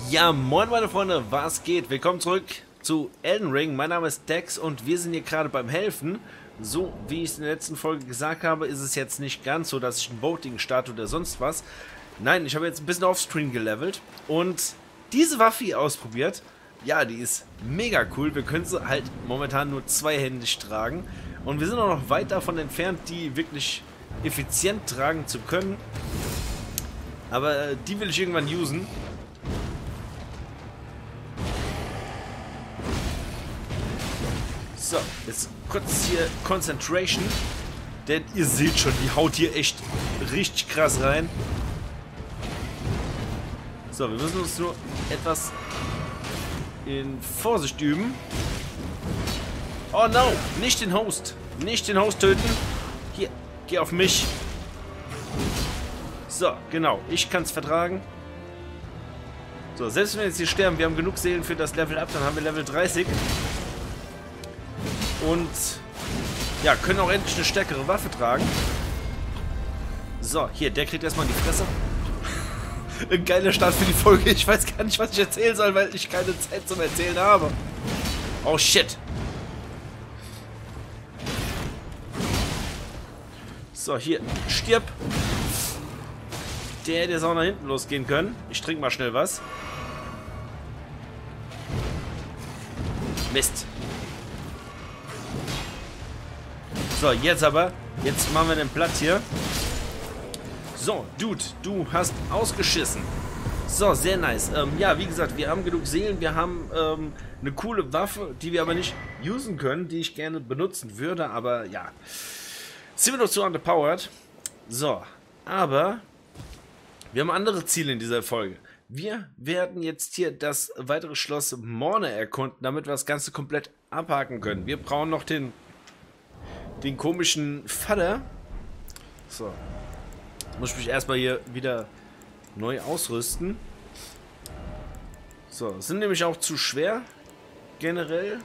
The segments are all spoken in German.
Ja, moin meine Freunde, was geht? Willkommen zurück zu Elden Ring. Mein Name ist Dex und wir sind hier gerade beim Helfen. So, wie ich es in der letzten Folge gesagt habe, ist es jetzt nicht ganz so, dass ich ein Voting starte oder sonst was. Nein, ich habe jetzt ein bisschen offscreen gelevelt und diese Waffe hier ausprobiert. Ja, die ist mega cool. Wir können sie halt momentan nur zweihändig tragen. Und wir sind auch noch weit davon entfernt, die wirklich effizient tragen zu können. Aber die will ich irgendwann usen. So, jetzt kurz hier Concentration. Denn ihr seht schon, die haut hier echt richtig krass rein. So, wir müssen uns nur etwas in Vorsicht üben. Oh no, nicht den Host. Nicht den Host töten. Hier, geh auf mich. So, genau, ich kann es vertragen. So, selbst wenn wir jetzt hier sterben, wir haben genug Seelen für das Level Up, dann haben wir Level 30. Und ja, können auch endlich eine stärkere Waffe tragen. So, hier, der kriegt erstmal in die Fresse. Ein geiler Start für die Folge. Ich weiß gar nicht, was ich erzählen soll, weil ich keine Zeit zum Erzählen habe. Oh shit. So, hier, stirb. Der hätte jetzt auch nach hinten losgehen können. Ich trinke mal schnell was. Mist. So, jetzt aber. Jetzt machen wir den platt hier. So, Dude, du hast ausgeschissen. So, sehr nice. Ja, wie gesagt, wir haben genug Seelen. Wir haben eine coole Waffe, die wir aber nicht usen können, die ich gerne benutzen würde. Aber ja, sind wir noch zu underpowered. So, aber wir haben andere Ziele in dieser Folge. Wir werden jetzt hier das weitere Schloss Morne erkunden, damit wir das Ganze komplett abhaken können. Wir brauchen noch den komischen Vater. So. Muss ich mich erstmal hier wieder neu ausrüsten. So, sind nämlich auch zu schwer. Generell.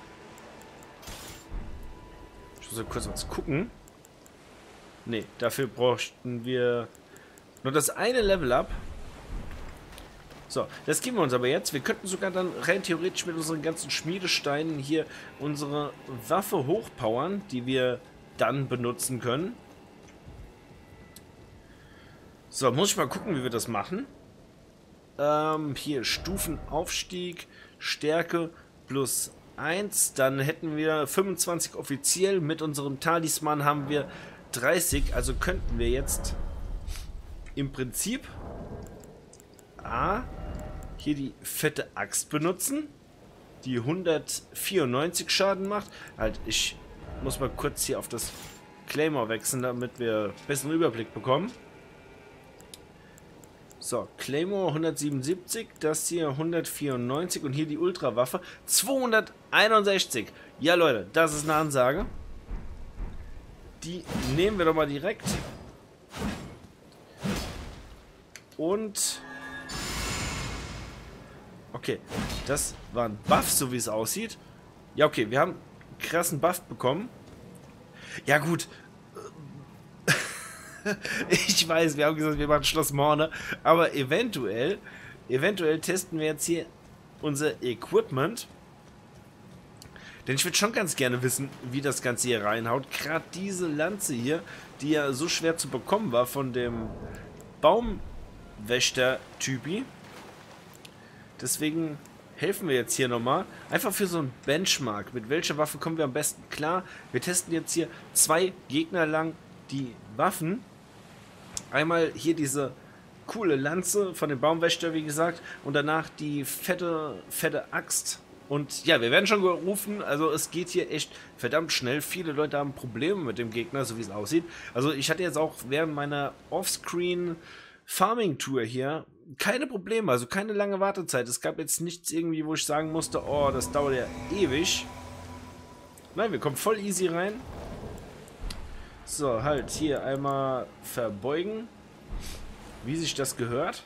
Ich muss mal kurz was gucken. Ne, dafür bräuchten wir nur das eine Level Up. So, das geben wir uns aber jetzt. Wir könnten sogar dann rein theoretisch mit unseren ganzen Schmiedesteinen hier unsere Waffe hochpowern, die wir dann benutzen können. So, muss ich mal gucken, wie wir das machen. Hier Stufenaufstieg, Stärke plus 1. Dann hätten wir 25 offiziell. Mit unserem Talisman haben wir 30. Also könnten wir jetzt im Prinzip hier die fette Axt benutzen, die 194 Schaden macht. Halt, ich muss mal kurz hier auf das Claymore wechseln, damit wir einen besseren Überblick bekommen. So, Claymore 177, das hier 194 und hier die Ultrawaffe 261. Ja Leute, das ist eine Ansage. Die nehmen wir doch mal direkt. Und okay, das war ein Buff, so wie es aussieht. Ja, okay, wir haben einen krassen Buff bekommen. Ja, gut. Ich weiß, wir haben gesagt, wir machen Schloss Morne. Aber eventuell testen wir jetzt hier unser Equipment. Denn ich würde schon ganz gerne wissen, wie das Ganze hier reinhaut. Gerade diese Lanze hier, die ja so schwer zu bekommen war von dem Baumwächter-Typi. Deswegen helfen wir jetzt hier nochmal. Einfach für so ein Benchmark. Mit welcher Waffe kommen wir am besten klar? Wir testen jetzt hier 2 Gegner lang die Waffen. Einmal hier diese coole Lanze von dem Baumwächter, wie gesagt. Und danach die fette Axt. Und ja, wir werden schon gerufen. Also es geht hier echt verdammt schnell. Viele Leute haben Probleme mit dem Gegner, so wie es aussieht. Also ich hatte jetzt auch während meiner Offscreen Farming-Tour hier keine Probleme, also keine lange Wartezeit. Es gab jetzt nichts irgendwie, wo ich sagen musste, oh, das dauert ja ewig. Nein, wir kommen voll easy rein. So, halt hier einmal verbeugen, wie sich das gehört.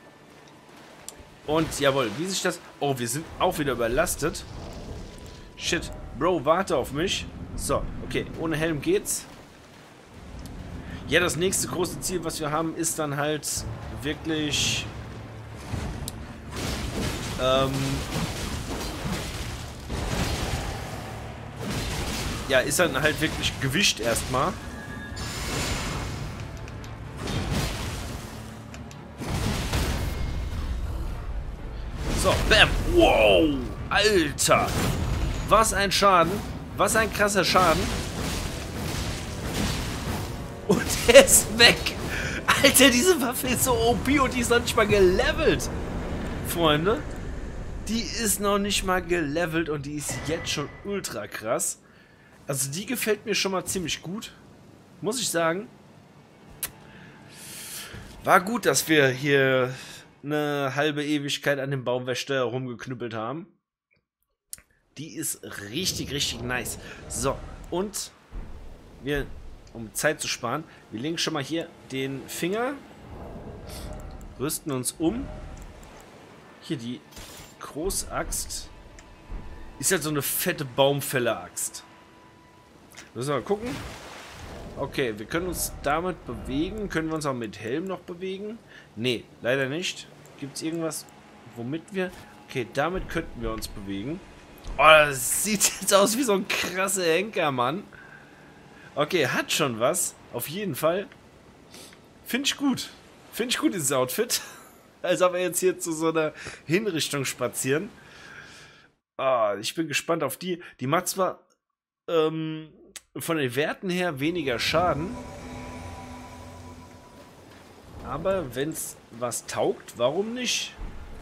Und jawohl, wie sich das... Oh, wir sind auch wieder überlastet. Shit, Bro, warte auf mich. So, okay, ohne Helm geht's. Ja, das nächste große Ziel, was wir haben, ist dann halt wirklich Ja, ist dann halt wirklich Gewicht erstmal. So, bam. Wow, Alter. Was ein Schaden. Was ein krasser Schaden. Und er ist weg. Alter, diese Waffe ist so OP und die ist noch nicht mal gelevelt. Freunde. Die ist noch nicht mal gelevelt und die ist jetzt schon ultra krass. Also die gefällt mir schon mal ziemlich gut. Muss ich sagen. War gut, dass wir hier eine halbe Ewigkeit an dem Baumwächter rumgeknüppelt haben. Die ist richtig, richtig nice. So, und wir, um Zeit zu sparen, wir legen schon mal hier den Finger, rüsten uns um. Hier die Großaxt. Ist halt so eine fette Baumfäller-Axt. Müssen wir mal gucken. Okay, wir können uns damit bewegen. Können wir uns auch mit Helm noch bewegen? Nee, leider nicht. Gibt es irgendwas, womit wir... Okay, damit könnten wir uns bewegen. Oh, das sieht jetzt aus wie so ein krasser Henker, Mann. Okay, hat schon was. Auf jeden Fall. Finde ich gut. Finde ich gut, dieses Outfit. Als ob wir jetzt hier zu so einer Hinrichtung spazieren. Ah, ich bin gespannt auf die. Die macht zwar von den Werten her weniger Schaden. Aber wenn es was taugt, warum nicht?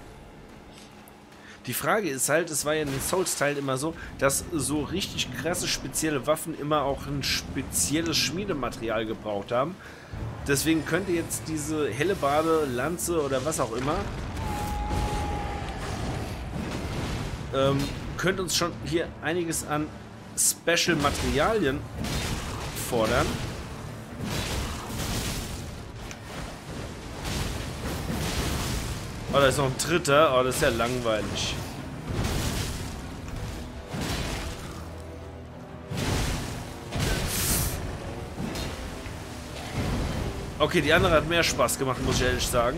Die Frage ist halt, es war ja in den Souls-Teilen immer so, dass so richtig krasse spezielle Waffen immer auch ein spezielles Schmiedematerial gebraucht haben. Deswegen könnte jetzt diese Hellebarde, Lanze oder was auch immer könnte uns schon hier einiges an Special Materialien fordern. Oh, da ist noch ein dritter. Oh, das ist ja langweilig. Okay, die andere hat mehr Spaß gemacht, muss ich ehrlich sagen.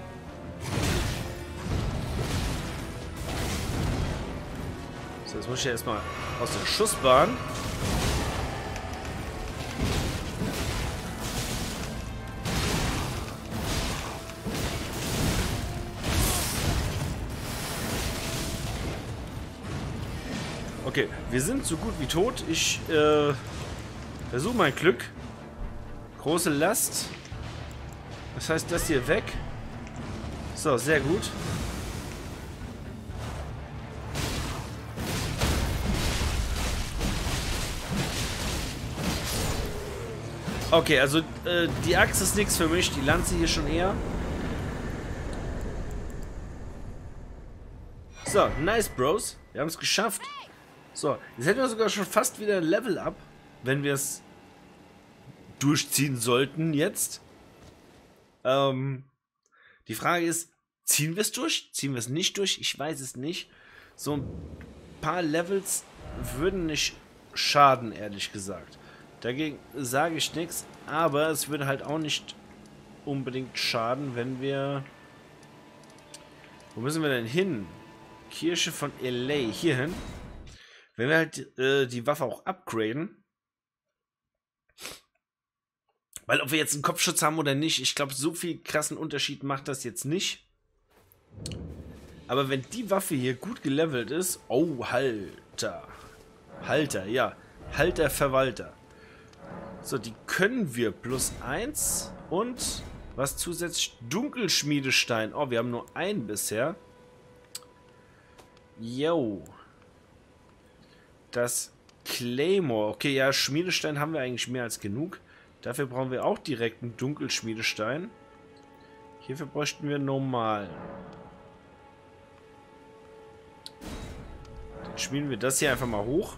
So, jetzt muss ich ja erstmal aus der Schussbahn. Okay, wir sind so gut wie tot. Ich versuche mein Glück. Große Last. Das heißt, das hier weg. So, sehr gut. Okay, also die Axt ist nichts für mich. Die Lanze hier schon eher. So, nice, Bros. Wir haben es geschafft. So, jetzt hätten wir sogar schon fast wieder ein Level up, wenn wir es durchziehen sollten jetzt. Die Frage ist, ziehen wir es durch? Ziehen wir es nicht durch? Ich weiß es nicht. So ein paar Levels würden nicht schaden, ehrlich gesagt. Dagegen sage ich nichts, aber es würde halt auch nicht unbedingt schaden, wenn wir... Wo müssen wir denn hin? Kirche von LA, hier hin. Wenn wir halt die Waffe auch upgraden. Weil ob wir jetzt einen Kopfschutz haben oder nicht, ich glaube, so viel krassen Unterschied macht das jetzt nicht. Aber wenn die Waffe hier gut gelevelt ist... Oh, Halter. Halter, ja. Halter, Verwalter. So, die können wir +1 und was zusätzlich? Dunkelschmiedestein. Oh, wir haben nur einen bisher. Yo. Das Claymore. Okay, ja, Schmiedestein haben wir eigentlich mehr als genug. Dafür brauchen wir auch direkt einen Dunkelschmiedestein. Hierfür bräuchten wir normal. Dann schmieden wir das hier einfach mal hoch.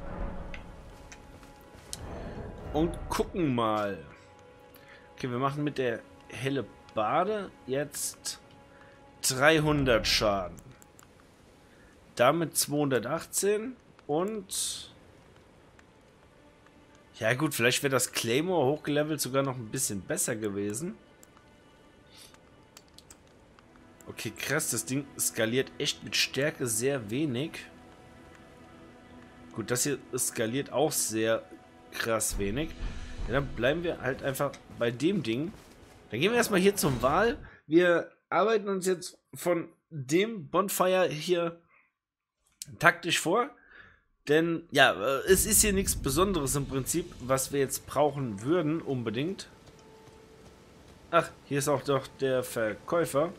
Und gucken mal. Okay, wir machen mit der Hellebarde jetzt 300 Schaden. Damit 218 und... Ja gut, vielleicht wäre das Claymore hochgelevelt sogar noch ein bisschen besser gewesen. Okay, krass, das Ding skaliert echt mit Stärke sehr wenig. Gut, das hier skaliert auch sehr krass wenig. Ja, dann bleiben wir halt einfach bei dem Ding. Dann gehen wir erstmal hier zum Wal. Wir arbeiten uns jetzt von dem Bonfire hier taktisch vor. Denn, ja, es ist hier nichts Besonderes im Prinzip, was wir jetzt brauchen würden, unbedingt. Ach, hier ist auch doch der Verkäufer.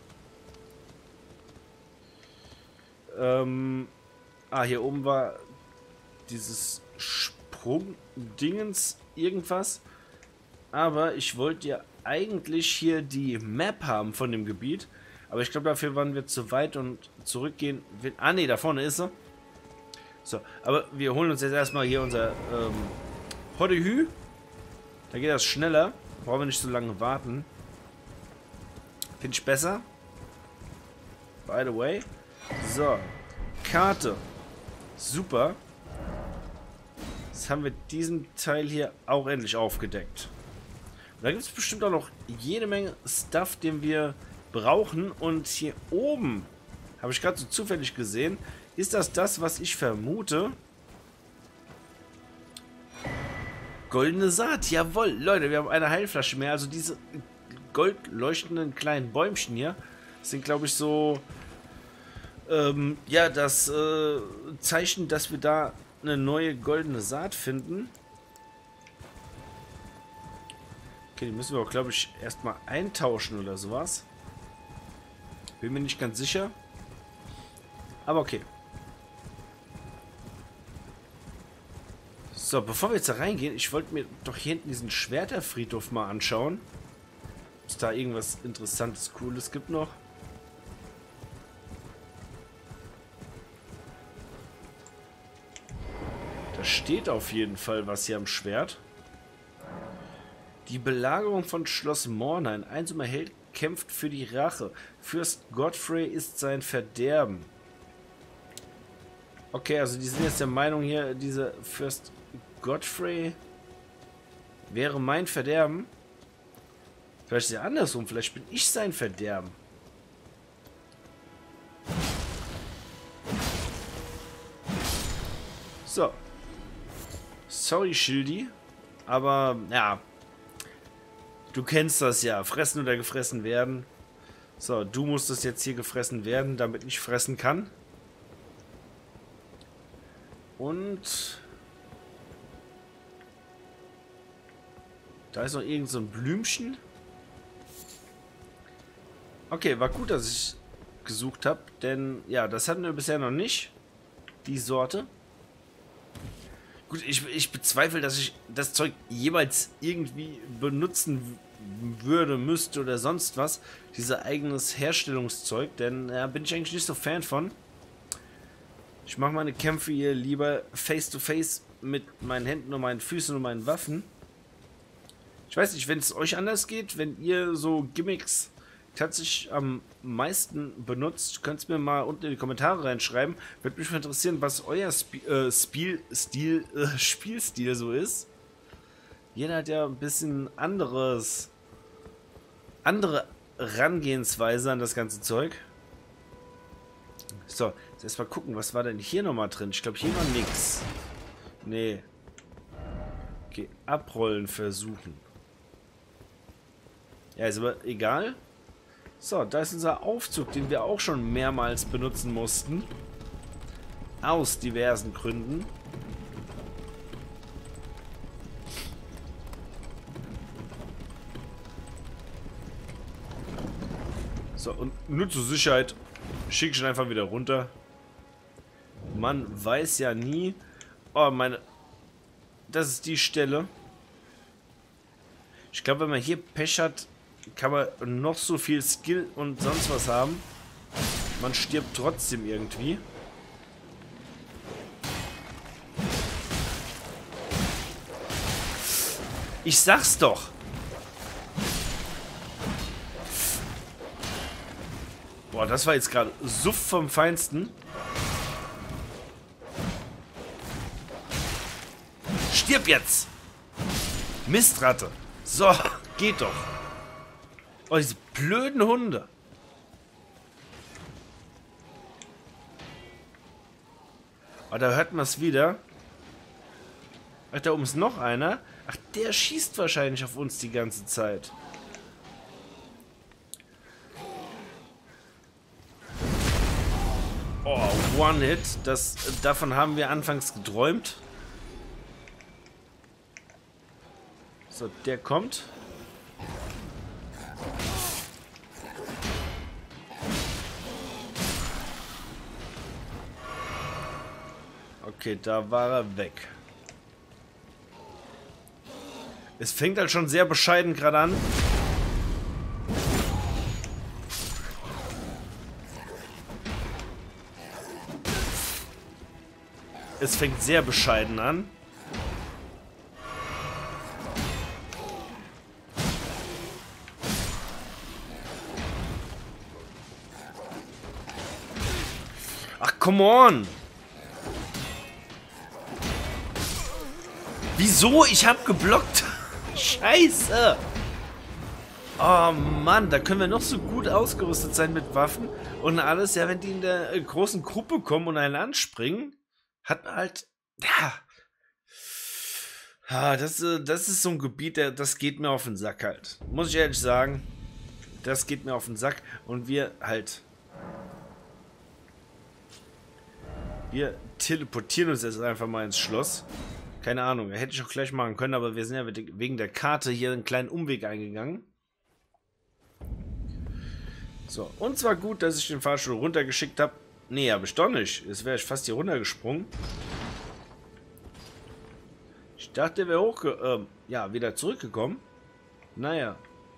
Hier oben war dieses Sprungdingens irgendwas. Aber ich wollte ja eigentlich hier die Map haben von dem Gebiet. Aber ich glaube, dafür waren wir zu weit und zurückgehen. Ah, ne, da vorne ist er. So, aber wir holen uns jetzt erstmal hier unser Hoddehü. Da geht das schneller. Brauchen wir nicht so lange warten. Finde ich besser. By the way. So, Karte. Super. Jetzt haben wir diesen Teil hier auch endlich aufgedeckt. Und da gibt es bestimmt auch noch jede Menge Stuff, den wir brauchen. Und hier oben, habe ich gerade so zufällig gesehen, ist das, was ich vermute? Goldene Saat, jawohl. Leute, wir haben eine Heilflasche mehr. Also diese goldleuchtenden kleinen Bäumchen hier sind, glaube ich, so... ja, das Zeichen, dass wir da eine neue goldene Saat finden. Okay, die müssen wir auch, glaube ich, erstmal eintauschen oder sowas. Bin mir nicht ganz sicher. Aber okay. So, bevor wir jetzt da reingehen, ich wollte mir doch hier hinten diesen Schwerterfriedhof mal anschauen. Ob es da irgendwas Interessantes, Cooles gibt noch. Da steht auf jeden Fall was hier am Schwert. Die Belagerung von Schloss Morn. Ein einsamer Held kämpft für die Rache. Fürst Godfrey ist sein Verderben. Okay, also die sind jetzt der Meinung hier, dieser Fürst Godfrey wäre mein Verderben. Vielleicht ist ja andersrum, vielleicht bin ich sein Verderben. So. Sorry, Schildi. Aber, ja. Du kennst das ja. Fressen oder gefressen werden. So, du musstest jetzt hier gefressen werden, damit ich fressen kann. Und... da ist noch irgend so ein Blümchen. Okay, war gut, dass ich gesucht habe. Denn, ja, das hatten wir bisher noch nicht. Die Sorte. Gut, ich bezweifle, dass ich das Zeug jemals irgendwie benutzen würde, müsste oder sonst was. Dieser eigenes Herstellungszeug, denn da bin ich eigentlich nicht so Fan von. Ich mache meine Kämpfe hier lieber face to face mit meinen Händen und meinen Füßen und meinen Waffen. Ich weiß nicht, wenn es euch anders geht, wenn ihr so Gimmicks tatsächlich am meisten benutzt, könnt ihr mir mal unten in die Kommentare reinschreiben. Würde mich mal interessieren, was euer Spielstil so ist. Jeder hat ja ein bisschen andere Herangehensweise an das ganze Zeug. So, jetzt erstmal gucken, was war denn hier nochmal drin? Ich glaube, hier war nix. Nee. Okay, abrollen versuchen. Ja, ist aber egal. So, da ist unser Aufzug, den wir auch schon mehrmals benutzen mussten. Aus diversen Gründen. So, und nur zur Sicherheit schicke ich ihn einfach wieder runter. Man weiß ja nie. Oh, das ist die Stelle. Ich glaube, wenn man hier Pech hat, kann man noch so viel Skill und sonst was haben. Man stirbt trotzdem irgendwie. Ich sag's doch. Boah, das war jetzt gerade Suff vom Feinsten. Stirb jetzt! Mistratte. So, geht doch. Oh, diese blöden Hunde. Oh, da hört man es wieder. Ach, da oben ist noch einer. Ach, der schießt wahrscheinlich auf uns die ganze Zeit. Oh, One-Hit. Davon haben wir anfangs geträumt. So, der kommt. Okay, da war er weg. Es fängt halt schon sehr bescheiden gerade an. Es fängt sehr bescheiden an. Ach, come on! Wieso? Ich hab geblockt. Scheiße. Oh Mann, da können wir noch so gut ausgerüstet sein mit Waffen und alles. Ja, wenn die in der großen Gruppe kommen und einen anspringen, hat man halt... Ja. Das ist so ein Gebiet, das geht mir auf den Sack halt. Muss ich ehrlich sagen. Das geht mir auf den Sack. Und wir halt... Wir teleportieren uns jetzt einfach mal ins Schloss. Keine Ahnung, hätte ich auch gleich machen können, aber wir sind ja wegen der Karte hier einen kleinen Umweg eingegangen. So, und zwar gut, dass ich den Fahrstuhl runtergeschickt habe. Nee, habe ich doch nicht. Jetzt wäre ich fast hier runtergesprungen. Ich dachte, der wäre ja, wieder zurückgekommen. Naja.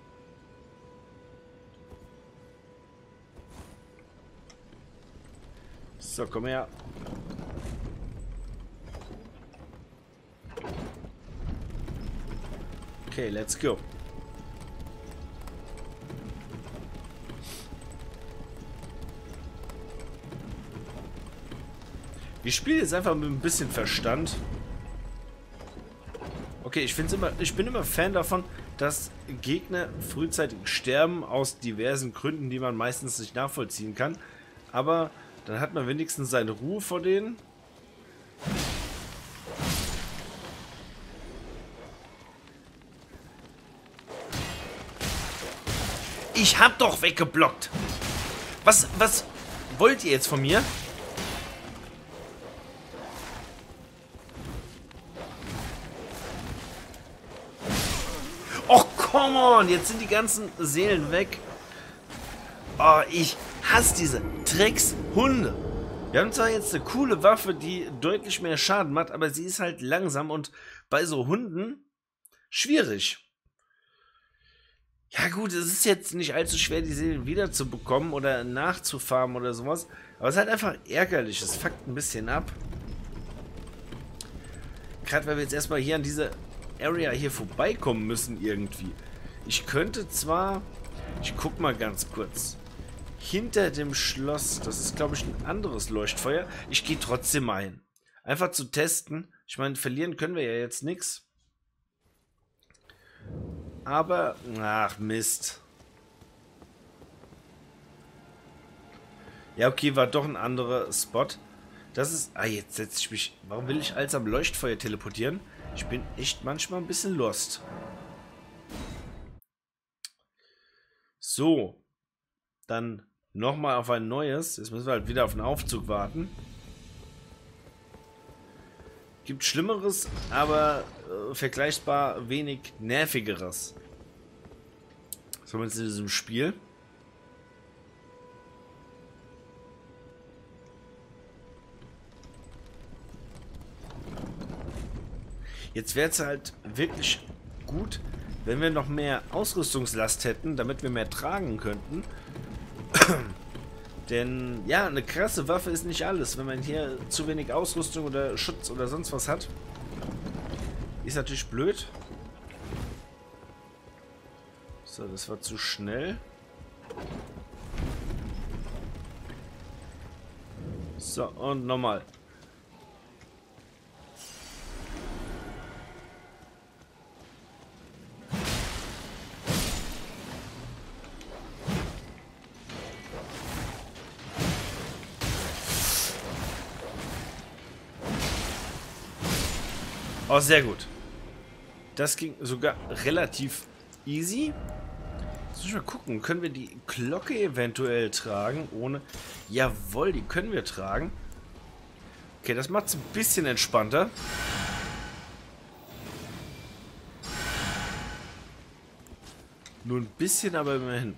So, komm her. Okay, let's go. Wir spielen jetzt einfach mit ein bisschen Verstand. Okay, ich bin immer Fan davon, dass Gegner frühzeitig sterben aus diversen Gründen, die man meistens nicht nachvollziehen kann. Aber dann hat man wenigstens seine Ruhe vor denen. Ich hab doch weggeblockt. Was wollt ihr jetzt von mir? Och, come on. Jetzt sind die ganzen Seelen weg. Oh, ich hasse diese Dreckshunde. Wir haben zwar jetzt eine coole Waffe, die deutlich mehr Schaden macht, aber sie ist halt langsam und bei so Hunden schwierig. Ja gut, es ist jetzt nicht allzu schwer, die Seelen wiederzubekommen oder nachzufarmen oder sowas. Aber es ist halt einfach ärgerlich. Es fuckt ein bisschen ab. Gerade weil wir jetzt erstmal hier an diese Area hier vorbeikommen müssen irgendwie. Ich könnte zwar... Ich guck mal ganz kurz. Hinter dem Schloss, das ist glaube ich ein anderes Leuchtfeuer. Ich gehe trotzdem mal hin. Einfach zu testen. Ich meine, verlieren können wir ja jetzt nichts. Aber, ach Mist. Ja, okay, war doch ein anderer Spot. Das ist, jetzt setze ich mich, warum will ich als am Leuchtfeuer teleportieren? Ich bin echt manchmal ein bisschen lost. So. Dann nochmal auf ein neues. Jetzt müssen wir halt wieder auf den Aufzug warten. Gibt Schlimmeres, aber vergleichbar wenig Nervigeres. Zumindest in diesem Spiel. Jetzt wäre es halt wirklich gut, wenn wir noch mehr Ausrüstungslast hätten, damit wir mehr tragen könnten. Denn, ja, eine krasse Waffe ist nicht alles. Wenn man hier zu wenig Ausrüstung oder Schutz oder sonst was hat, ist natürlich blöd. So, das war zu schnell. So, und nochmal. Oh, sehr gut. Das ging sogar relativ easy. Jetzt müssen wir mal gucken. Können wir die Glocke eventuell tragen? Ohne... Jawohl, die können wir tragen. Okay, das macht es ein bisschen entspannter. Nur ein bisschen, aber immerhin.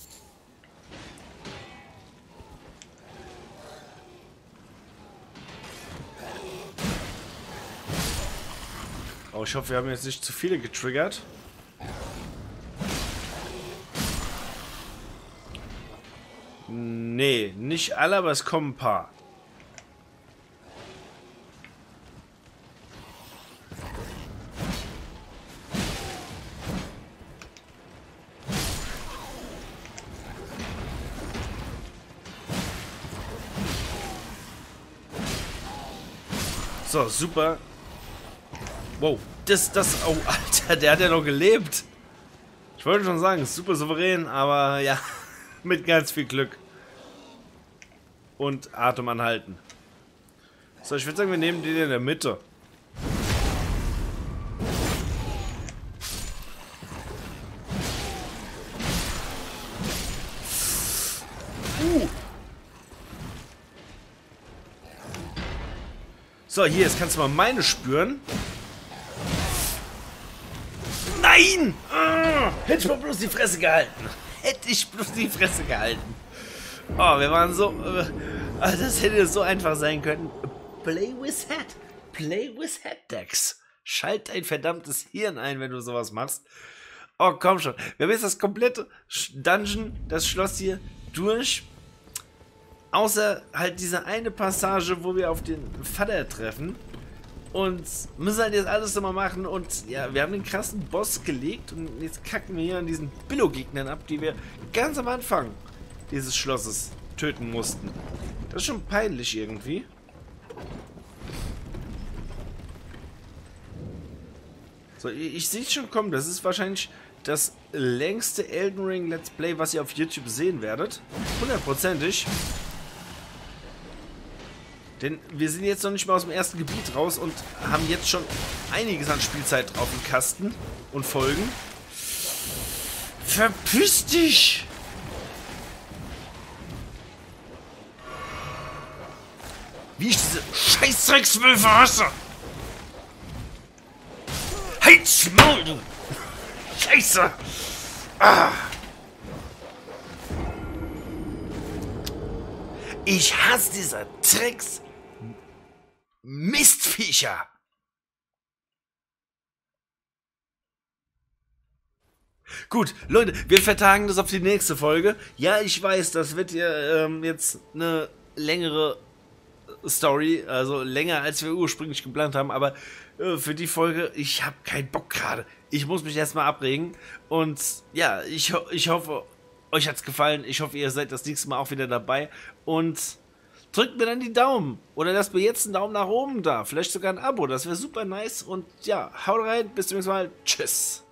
Oh, ich hoffe, wir haben jetzt nicht zu viele getriggert. Nee, nicht alle, aber es kommen ein paar. So, super. Wow, oh, Alter, der hat ja noch gelebt. Ich wollte schon sagen, super souverän, aber ja, mit ganz viel Glück. Und Atem anhalten. So, ich würde sagen, wir nehmen den in der Mitte. So, hier, jetzt kannst du mal meine spüren. Nein! Hätte ich mal bloß die Fresse gehalten. Hätte ich bloß die Fresse gehalten. Oh, wir waren so... das hätte so einfach sein können. Play with Head. Play with Head, Dex. Schalt dein verdammtes Hirn ein, wenn du sowas machst. Oh, komm schon. Wir haben jetzt das komplette Dungeon, das Schloss hier, durch. Außer halt diese eine Passage, wo wir auf den Vater treffen. Und müssen halt jetzt alles nochmal machen. Und ja, wir haben den krassen Boss gelegt. Und jetzt kacken wir hier an diesen Billo-Gegnern ab, die wir ganz am Anfang dieses Schlosses töten mussten. Das ist schon peinlich irgendwie. So, ich sehe es schon kommen. Das ist wahrscheinlich das längste Elden Ring Let's Play, was ihr auf YouTube sehen werdet. 100%ig. Denn wir sind jetzt noch nicht mal aus dem ersten Gebiet raus und haben jetzt schon einiges an Spielzeit drauf im Kasten und Folgen. Verpiss dich! Wie ich diese Scheißdreckswölfe hasse! Halt's Maul, du! Scheiße! Ah! Ich hasse diese Tricks! Mistviecher! Gut, Leute, wir vertagen das auf die nächste Folge. Ja, ich weiß, das wird ja jetzt eine längere Story, also länger als wir ursprünglich geplant haben, aber für die Folge, ich habe keinen Bock gerade. Ich muss mich erstmal abregen und ja, ich hoffe, euch hat's gefallen. Ich hoffe, ihr seid das nächste Mal auch wieder dabei und drückt mir dann die Daumen oder lasst mir jetzt einen Daumen nach oben da, vielleicht sogar ein Abo, das wäre super nice und ja, haut rein, bis zum nächsten Mal, tschüss.